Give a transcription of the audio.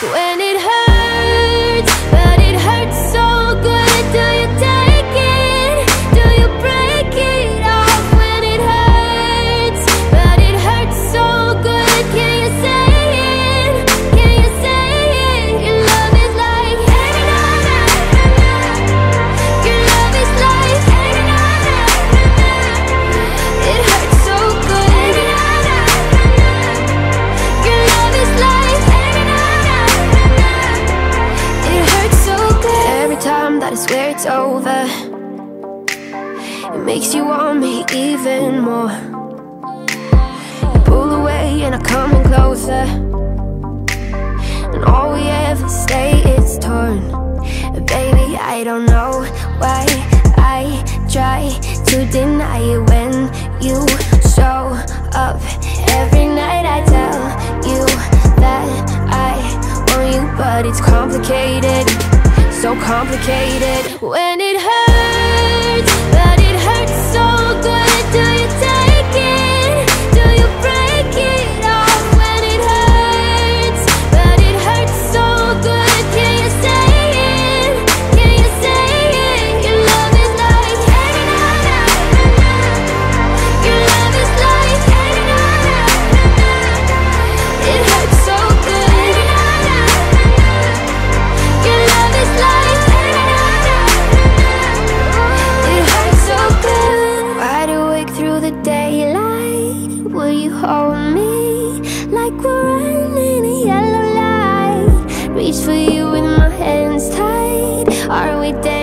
When it hurts, but it hurts so good. Do you take it? Do you break it off? When it hurts, but it hurts so good. Can you say it? Can you say it? Your love is like your love is like it hurts so good. Your love is like it hurts so good. Every time that I swear it's over, it makes you want me even more. You pull away and I come in closer, and all we ever say is torn. Baby, I don't know why I try to deny it when you show up. Every night I tell you that I want you, but it's complicated, so complicated. When it hurts, but it hurts so good. Do you take it? Do you break it off? When it hurts, but it hurts so good. Can you say it? Can you say it? Your love is like your love is like it hurts so good. Your love is like it hurts so good. Wide awake through the daylight, will you hold me like we're running a yellow light? Reach for you with my hands tied. Are we dead?